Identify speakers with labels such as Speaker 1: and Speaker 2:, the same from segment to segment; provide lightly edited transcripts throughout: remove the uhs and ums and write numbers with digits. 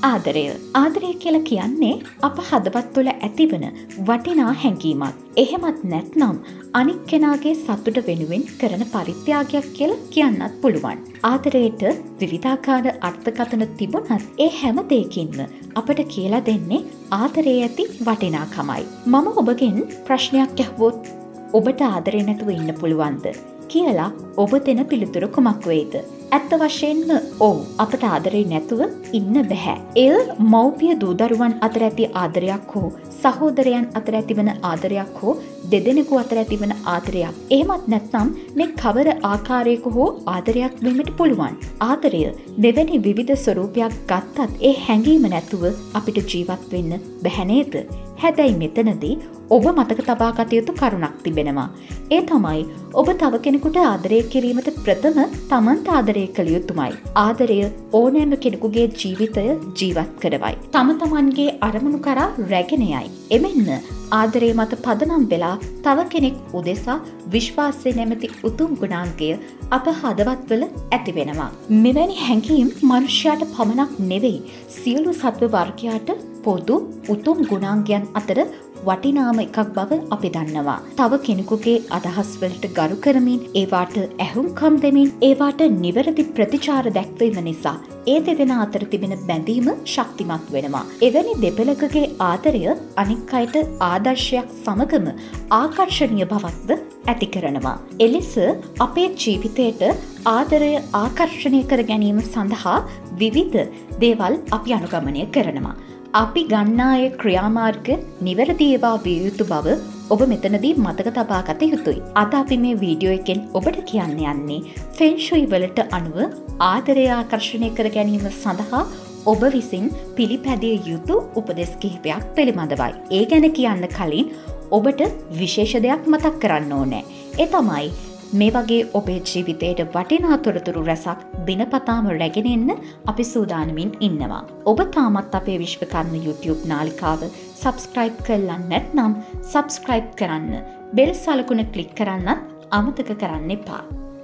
Speaker 1: ආදරය. ආදරය කියලා කියන්නේ අප හදවත් තුළ ඇතිවන වටිනා හැඟීමක්. එහෙමත් නැත්නම් අනික් කෙනාගේ සතුට වෙනුවෙන් කරන පරිත්‍යාගයක් කියලා කියන්නත් පුළුවන්. ආදරයට විවිධාකාර අර්ථකථන තිබුණත් ඒ හැම දෙයකින්ම අපට කියලා දෙන්නේ ආදරයේ ඇති වටිනාකමයි. මම ඔබගෙන් ප්‍රශ්නයක් අහුවොත් ඔබට ආදරේ නැතුව ඉන්න පුළුවන්ද කියලා ඔබ දෙන පිළිතුර කුමක් වෙයිද? ඇත්ත වශයෙන්ම ඔව්, අපට ආදරේ නැතුව ඉන්න බෑ. එය මව්පිය දූ දරුවන් අතර ඇති ආදරයක් හෝ සහෝදරයන් අතර ඇතිවන ආදරයක් හෝ දෙදෙනෙකු අතර ඇතිවන ආදරයක්. එහෙමත් නැත්නම් මේ කවර ආකාරයක හෝ ආදරයක් වීමට පුළුවන්. ආදරය මෙවැනි විවිධ ස්වරූපයක් ගත්තත් ඒ හැඟීම නැතුව අපිට ජීවත් වෙන්න බැහැ නේද? හැබැයි මෙතනදී ඔබ මතක තබා ගත යුතු කරුණක් තිබෙනවා. ඒ තමයි ඔබ තව කෙනෙකුට ආදරය කිරීමට ප්‍රථම තමන්ට ආදරය කළ යුතුමයි. ආදරය ඕනෑම කෙනෙකුගේ ජීවිතය ජීවත් කරවයි. තම තමන්ගේ අරමුණු කරා රැගෙන යයි. එමෙන්න ආදරය මත පදනම් වෙලා තව කෙනෙක් උදෙසා විශ්වාසය නැමැති උතුම් ගුණාංගය අප හදවත්වල ඇති වෙනවා. මෙවැනි හැඟීම් මනුෂ්‍යයාට පමණක් නෙවෙයි, සියලු සත්ව වර්ගයාට පොදු උතුම් ගුණාංගයන් අතර වටිනාම එකක් බව අපි දන්නවා. තව කෙනෙකුගේ අදහස් වලට ගරු කරමින්, ඒවාට ඇහුම්කන් දෙමින්, ඒවාට නිවැරදි ප්‍රතිචාර දැක්වීම නිසා ඒ දෙදෙනා අතර තිබෙන බැඳීම ශක්තිමත් වෙනවා. එවැනි දෙපළකගේ ආදරය අනික් අයට ආදර්ශයක් සමගම ආකර්ෂණීය බවක්ද ඇති කරනවා. එලෙස අපේ ජීවිතයට ආදරය ආකර්ෂණය කර ගැනීම සඳහා විවිධ දේවල් අපි අනුගමනය කරනවා. අපි ගන්නා ඒ ක්‍රියාමාර්ග නිවැරදි ඒවා විය යුතු බව ඔබ මෙතනදී මතක තබා ගත යුතුයි. අද අපි මේ වීඩියෝ එකෙන් ඔබට කියන්න යන්නේ ෆෙන් ෂුයි වලට අනුව ආදරය ආකර්ෂණය කර ගැනීම සඳහා ඔබ විසින් පිළිපැදිය යුතු උපදෙස් කිහිපයක් පිළිබඳවයි. ඒ ගැන කියන්න කලින් ඔබට විශේෂ දෙයක් මතක් කරන්න ඕනේ. ඒ තමයි මේ වගේ ඔබේ ජීවිතයට වටිනා තොරතුරු රැසක් දිනපතාම රැගෙන එන්න අපි සූදානමින් ඉන්නවා. ඔබ තාමත් අපේ විශ්වකර්ම YouTube නාලිකාව subscribe කරලා නැත්නම් subscribe කරන්න. බෙල් සලකුණ ක්ලික් කරන්නත් අමතක කරන්න එපා.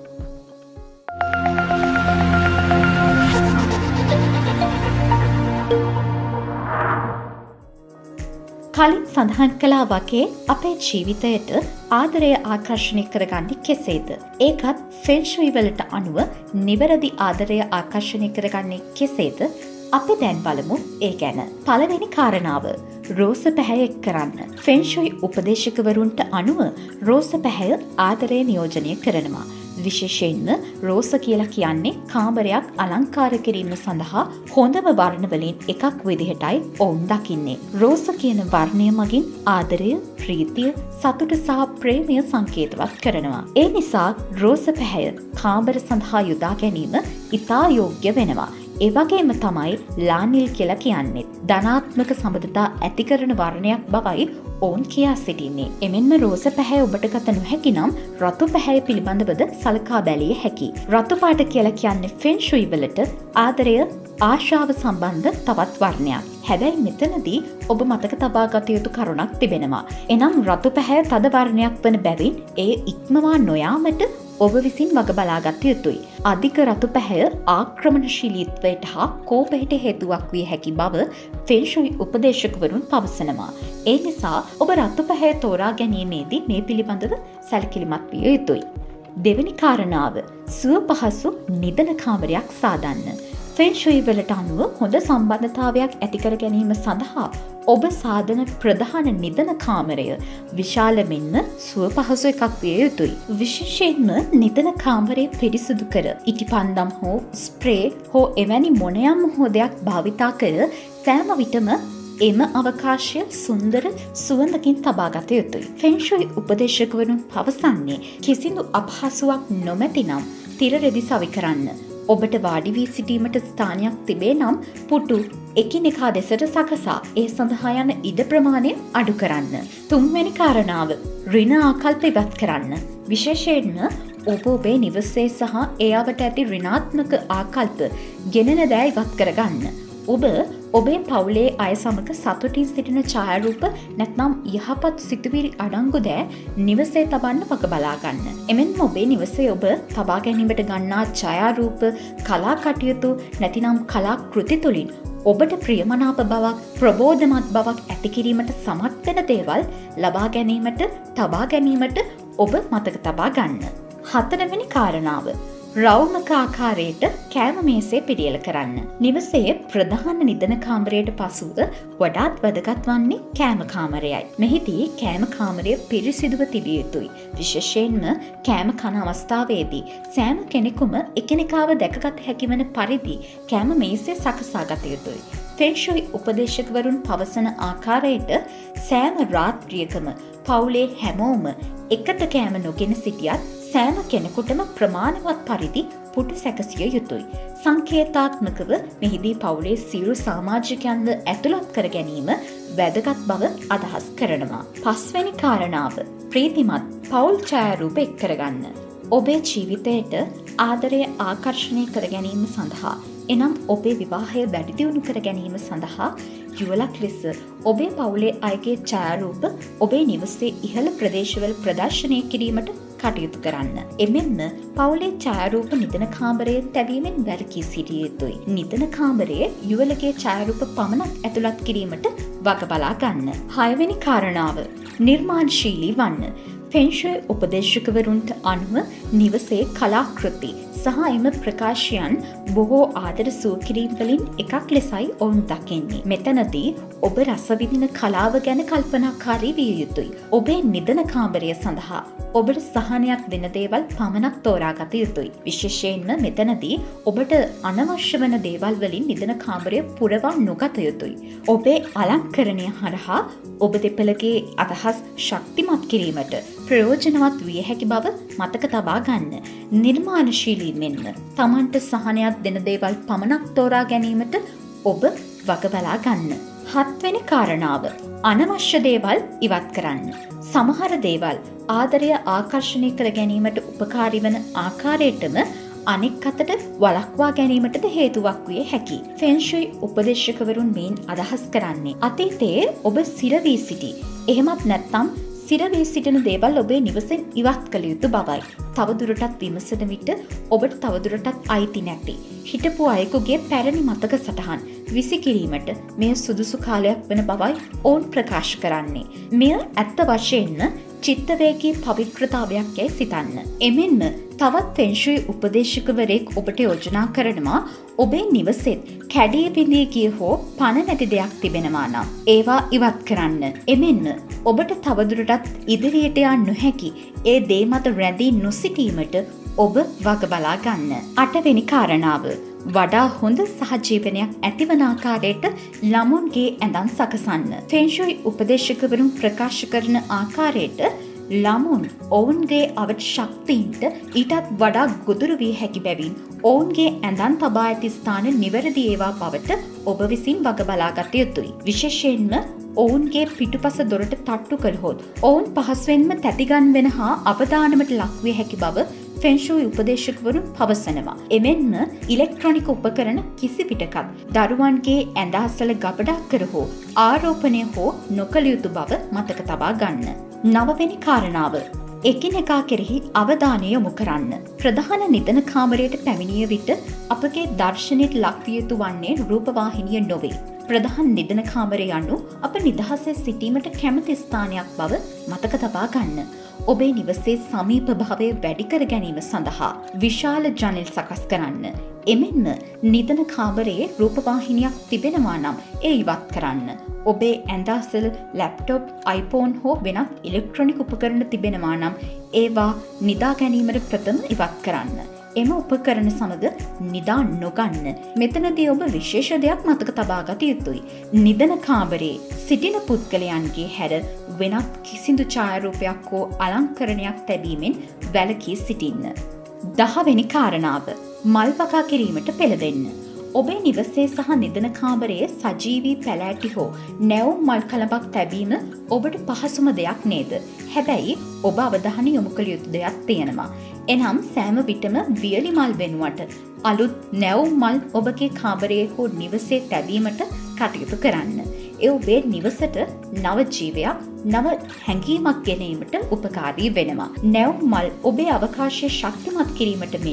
Speaker 1: කලින් සඳහන් කළා වගේ අපේ ජීවිතයට ආදරය ආකර්ෂණය කරගන්නේ කෙසේද? ඒකත් ෆෙන් ෂුයි වලට අනුව නිවැරදි ආදරය ආකර්ෂණය කරගන්නේ කෙසේද? අපි දැන් බලමු ඒ ගැන. පළවෙනි කාරණාව රෝස පැහැය එක් කරන්න. ෆෙන් ෂුයි උපදේශකවරුන්ට අනුව රෝස පැහැය ආදරය නියෝජනය කරනවා. විශේෂයෙන්ම රෝස කියලා කියන්නේ කාමරයක් අලංකාර කිරීම සඳහා හොඳම වර්ණ වලින් එකක් විදිහටයි ඔවුන් දකින්නේ. රෝස කියන වර්ණය මගින් ආදරය, ප්‍රීතිය, සතුට සහ ප්‍රේමය සංකේතවත් කරනවා. ඒ නිසා රෝස පැහැය කාමර සඳහා යොදා ගැනීම ඉතා යෝග්‍ය වෙනවා. ඒ වගේම තමයි ලානිල් කියලා කියන්නේ. ධනාත්මක සම්බන්ධතා ඇති කරන වර්ණයක් බවයි ඔවුන් කියා සිටින්නේ. එමෙන්ම රෝස පැහැය ඔබට ගත නොහැකි නම් රතු පැහැය පිළිබඳවද සලකා බැලිය හැකියි. රතු පාට කියලා කියන්නේ ෆෙන් ෂුයි වලට ආදරය, ආශාව සම්බන්ධ තවත් වර්ණයක්. හැබැයි මෙතනදී ඔබ මතක තබා ගත යුතු කරුණක් තිබෙනවා. එනම් රතු පැහැය තද වර්ණයක් වන බැවින් එය ඉක්මවා නොයාමට ඔබ විසින් වග බලාගත යුතුයි. අධික රතු පැහැය ආක්‍රමණශීලීත්වයට හා කෝපයට හේතුවක් විය හැකි බව ෆෙන් ෂුයි උපදේශකවරුන් පවසනවා. ඒ නිසා ඔබ රතු පැහැය තෝරා ගැනීමේදී මේ පිළිබඳව සැලකිලිමත් විය යුතුයි. දෙවැනි කාරණාව සුව පහසු නිදන කාමරයක් සාදන්න. ෆෙන් ෂුයි වලට අනුව හොඳ සම්බන්ධතාවයක් ඇති කර ගැනීම සඳහා ඔබ සාදන ප්‍රධාන නිදන කාමරය විශාල මෙන්ම සුව පහසු එකක් විය යුතුයි. විශේෂයෙන්ම නිදන කාමරය පිරිසුදු කර ඉටිපන්දම් හෝ ස්ප්‍රේ හෝ එවැනි මොනයම් හෝ දෙයක් භාවිතා කර සෑම විටම එම අවකාශය සුන්දර සුවඳකින් තබා ගත යුතුයි. ෆෙන් ෂුයි උපදේශකවරුන් පවසන්නේ කිසිදු අපහසුවක් නොමැතිනම් තිර රෙදි සවි කරන්න. ඔබට වාඩි වී සිටීමට ස්ථානයක් තිබේ නම් පුටු එකිනෙකා දෙසට සකසා ඒ සඳහා යන ඉඩ ප්‍රමාණය අඩු කරන්න. තුන්වැනි කාරණාව ඍණ ආකල්ප ඉවත් කරන්න. විශේෂයෙන්ම ඔබ ඔබේ නිවසේ සහ ඒ අවට ඇති ඍණාත්මක ආකල්ප ගෙනෙන දෑ ඉවත් කරගන්න. ඔබ ඔබේ පවුලේ අය සමග සතුටින් සිටින ඡායාරූප නැත්නම් යහපත් සිතුවිලි අඩංගු දෑ නිවසේ තබන්න වග බලා ගන්න. එමෙන්ම ඔබේ නිවසේ ඔබ තබා ගැනීමට ගන්නා ඡායාරූප, කලා කටයුතු නැතිනම් කලා කෘති තුලින් ඔබට ප්‍රියමනාප බවක් ප්‍රබෝධමත් බවක් ඇති කිරීමට සමත් වෙන දේවල් ලබා ගැනීමට තබා ගැනීමට ඔබ මතක තබා ගන්න. 4 වෙනි කාරණාව රවුමක ආකාරයට කෑම මේසේ පිළියෙල කරන්න. නිවසේ ප්‍රධාන නිදන කාමරයට පසුව වඩාත් වැදගත් වන්නේ කෑම කාමරයයි. මෙහිදී කෑම කාමරය පිරිසිදුව තිබිය යුතුයි. විශේෂයෙන්ම කෑම කන අවස්ථාවේදී සෑම කෙනෙකුම එකිනෙකාව දැකගත හැකි වන පරිදි කෑම මේසේ සකසා ගත යුතුයි. ෆෙන්ෂුයි උපදේශකවරුන් පවසන ආකාරයට සෑම රාත්‍රියකම පවුලේ හැමෝම එකට කෑම නොගෙන සිටියත් සෑම කෙනෙකුටම ප්‍රමාණවත් පරිදි පුටු සැකසිය යුතුයි. සංකේතාත්මකව මෙහිදී පවුලේ සියලු සමාජිකයන්ව ඇතුළත් කර ගැනීම වැදගත් බව අදහස් කරනවා. 5 වෙනි කාරණාව ප්‍රීතිමත් පවුල් ඡායාරූප එක් කරගන්න. ඔබේ ජීවිතයට ආදරය ආකර්ෂණය කර ගැනීම සඳහා එනම් ඔබේ විවාහය වැඩි දියුණු කර ගැනීම සඳහා යුවලක් ලෙස ඔබේ පවුලේ අයගේ ඡායාරූප ඔබේ නිවසේ ඉහළ ප්‍රදේශවල ප්‍රදර්ශනය කිරීමට කටයුතු කරන්න. එමෙන්ම පවුලේ ඡායාරූප නිදන කාමරයේ තැබීමෙන් වැළකී සිටිය යුතුයි. නිදන කාමරයේ යුවලගේ ඡායාරූප පමණක් ඇතුළත් කිරීමට වග බලා ගන්න. 6 වෙනි කාරණාව නිර්මාණශීලී වන්න. ෆෙන්ෂුයි උපදේශකවරුන්ට අනුව නිවසේ කලාකෘති සහ එම ප්‍රකාශයන් බොහෝ ආදර සුවකිරීම් වලින් එකක් ලෙසයි ඔවුන් දකින්නේ. මෙතනදී ඔබ රස විඳින කලාව ගැන කල්පනාකාරී විය යුතුයි. ඔබේ නිදන කාමරය සඳහා ඔබට සහනයක් දෙන දේවල් පමණක් තෝරාගත යුතුයි. විශේෂයෙන්ම මෙතනදී ඔබට අනවශ්‍ය වන දේවල් වලින් නිදන කාමරය පුරවා නොගත යුතුයි. ඔබේ අලංකරණය හරහා ඔබ දෙපළගේ අදහස් ශක්තිමත් කිරීමට ප්‍රයෝජනවත් විය හැකි බව මතක තබා ගන්න. නිර්මාණශීලී මෙන්ම තමන්ට සහනයක් දෙන දේවල් පමණක් තෝරා ගැනීමට ඔබ වග බලා ගන්න. 7 වෙනි කාරණාව අනවශ්‍ය දේවල් ඉවත් කරන්න. සමහර දේවල් ආදරය ආකර්ෂණය කර ගැනීමට උපකාරී වන ආකාරයටම අනෙක් අතට වළක්වා ගැනීමටද හේතුවක් විය හැකියි. ෆෙන්ෂුයි උපදේශකවරුන් මේන් අදහස් කරන්නේ අතීතයේ ඔබ සිර වී සිටි. එහෙමත් නැත්නම් සිර වී සිටින දේවල් ඔබේ නිවසෙන් ඉවත් කළ යුතු බවයි. තවදුරටත් විමසන විට ඔබට තවදුරටත් අයිති නැති හිටපු අයෙකුගේ පැරණි මතක සටහන් විසිකිරීමට මෙය සුදුසු කාලයක් වන බවයි ඔවුන් ප්‍රකාශ කරන්නේ. මෙය ඇත්ත වශයෙන්ම චිත්තවේගී පවිත්‍රතාවයක් යැයි සිතන්න. එමෙන්ම තවත් ෆෙන්ෂුයි උපදේශකවරයෙක් ඔබට යෝජනා කරනවා ඔබේ නිවසෙත් කැඩී බිඳී ගිය හෝ පණ නැති දෙයක් තිබෙනවා නම් ඒවා ඉවත් කරන්න. එමෙන්ම ඔබට තවදුරටත් ඉදිරියට යන්න නොහැකි ඒ දේ මත රැඳී නොසිටීමට ඔබ වග බලා ගන්න. 8 වෙනි කාරණාව වඩා හොඳ සහජීවනයක් ඇතිවන ආකාරයට ළමුන්ගේ ඇඳන් සකසන්න. ෆෙන්ෂුයි උපදේශකවරුන් ප්‍රකාශ කරන ආකාරයට ළමුන් ඔවුන්ගේ අවට ශක්තියින්ට ඊටත් වඩා ගොදුරු විය හැකි බැවින් ඔවුන්ගේ ඇඳන් තබා ඇති ස්ථාන නිවැරදි ඒවා බවට ඔබ විසින් වග බලා ගත යුතුයි. විශේෂයෙන්ම ඔවුන්ගේ පිටුපස දොරට තට්ටු කළහොත් ඔවුන් පහසුවෙන්ම තැතිගන් වෙන හා අවදානමට ලක්විය හැකි බව ෆෙන්ෂුයි උපදේශකවරුන් පවසනවා. එමෙන්ම ඉලෙක්ට්‍රොනික උපකරණ කිසි විටකත් දරුවන්ගේ ඇඳ අසල ගබඩා කර හෝ ආරෝපණය හෝ නොකළ යුතු බව මතක තබා ගන්න. 9 වෙනි කාරණාව එකිනෙකා කෙරෙහි අවධානය යොමු කරන්න. ප්‍රධාන නිදන කාමරයට පැමිණිය විට අපගේ දර්ශනයට ලක්විය යුතු වන්නේ රූපවාහිනිය නොවේ. ප්‍රධාන නිදන කාමරය යනු අප නිදහසේ සිටීමට කැමති ස්ථානයක් බව මතක තබා ගන්න. ඔබේ නිවසේ සමීප භාවය වැඩි කර ගැනීම සඳහා විශාල ජනෙල් සකස් කරන්න. එමෙන්ම නිදන කාමරයේ රූපවාහිනියක් තිබෙනවා නම් ඒ ඉවත් කරන්න. ඔබේ ඇඳ අසල ලැප්ටොප්, iPhone හෝ වෙනත් ඉලෙක්ට්‍රොනික උපකරණ තිබෙනවා නම් ඒවා නිදා ගැනීමට ප්‍රථම ඉවත් කරන්න. එම උපකරණ සමග නිදා නොගන්න. මෙතනදී ඔබ විශේෂ දෙයක් මතක තබා ගත යුතුයි. නිදන කාමරයේ සිටින පුද්ගලයන්ගේ හැර වෙනත් කිසිදු ඡායාරූපයක් හෝ අලංකරණයක් තැබීමෙන් වැළකී සිටින්න. 10 වෙනි කාරණාව මල් පකා කිරීමට පෙළඹෙන්න. ඔබේ නිවසේ සහ නිදන කාමරයේ සජීවී පැලෑටි හෝ නැවුම් මල් කලබක් තැබීම ඔබට පහසුම දෙයක් නේද? හැබැයි ඔබ අවධානය යොමු කළ යුතු දෙයක් තියෙනවා. එනම් සෑම විටම වියලි මල් වෙනුවට අලුත් නැවුම් මල් ඔබගේ කාමරයේ හෝ නිවසේ තැබීමට කටයුතු කරන්න. ඒ ඔබේ නිවසට නව ජීවයක්, නව හැඟීමක් ගෙනීමට උපකාරී වෙනවා. නැවුම් මල් ඔබේ අවකාශය ශක්තිමත් කිරීමට මෙන්ම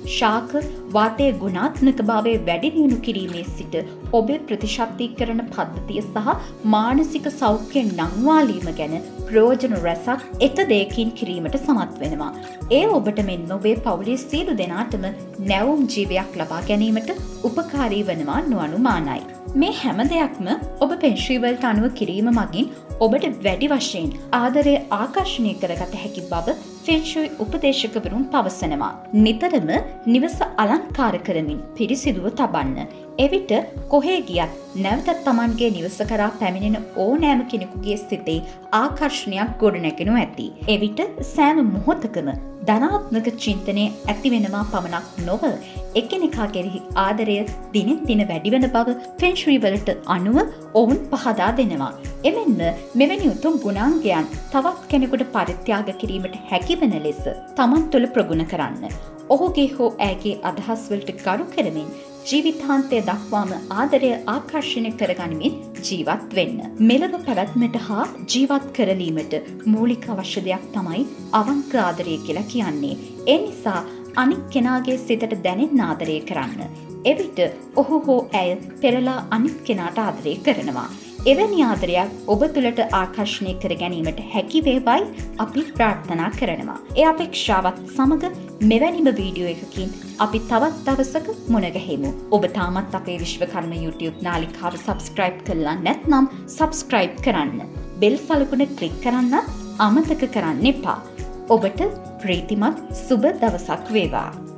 Speaker 1: ශාක වාතයේ ගුණාත්මක භාවය වැඩි දියුණු කිරීමේ සිට ඔබේ ප්‍රතිශක්තිකරණ පද්ධතිය සහ මානසික සෞඛ්‍ය නංවාලීම ගැන ප්‍රයෝජන රැසක් එක දෙයකින් කිරීමට සමත් වෙනවා. ඒ ඔබට මෙන්ම ඔබේ පවුලේ සියලු දෙනාටම නැවුම් ජීවයක් ලබා ගැනීමට උපකාරී වනවා නොඅනුමානයි. මේ හැම දෙයක්ම ඔබ පෙන්ශ්‍රීවලට අනුව කිරීම මගින් ඔබට වැඩි වශයෙන් ආදරය ආකර්ෂණය කරගත හැකි බව ෆෙන්ශුයි උපදේශකවරුන් පවසනවා. නිතරම නිවස අලංකාර කරමින් පිරිසිදුව තබන්න. එවිට කොහේ ගියත් නැවතත් Tamanගේ නිවස කරා පැමිණෙන ඕනෑම කෙනෙකුගේ සිතේ ආකර්ෂණයක් ගොඩනැගෙනු ඇති. එවිට සෑම මොහොතකම ධනාත්මක චින්තනය ඇතිවෙනවා පමණක් නොව එකිනෙකා කෙරෙහි ආදරය දිනෙන් දින වැඩිවන බව ෆෙන්ශුයි වලට අනුව ඔවුන් පහදා දෙනවා. එමෙන්ම මෙවැනි උතුම් ගුණාංගයන් තවත් කෙනෙකුට පරිත්‍යාග කිරීමට හැකිවන ලෙස Taman තුළ ප්‍රගුණ කරන්න. ඔහුගේ හෝ ඇගේ අදහස් වලට ගරු කරමින් ජීවිතාන්තය දක්වාම ආදරය ආකර්ෂණය කරගනිමින් ජීවත් වෙන්න. මෙලව පැවැත්මට හා ජීවත් කරලීමට මූලික අවශ්‍ය දෙයක් තමයි අවංක ආදරය කියලා කියන්නේ. ඒ නිසා අනික් කෙනාගේ සිතට දැනෙන ආදරය කරන්න. එවිට ඔහු හෝ ඇය පෙරලා අනිත් කෙනාට ආදරය කරනවා. එවැනි ආදරයක් ඔබ තුළට ආකර්ෂණය කර ගැනීමට හැකි වේවයි අපි ප්‍රාර්ථනා කරනවා. ඒ අපේක්ෂාවත් සමග මෙවැනිම වීඩියෝ එකකින් අපි තවත් දවසක මුණ ගැහෙමු. ඔබ තාමත් අපේ විශ්වකර්ම YouTube නාලිකාව subscribe කරලා නැත්නම් subscribe කරන්න. බෙල් සලකුණ ක්ලික් කරන්න අමතක කරන්න එපා. ඔබට ප්‍රීතිමත් සුබ දවසක් වේවා.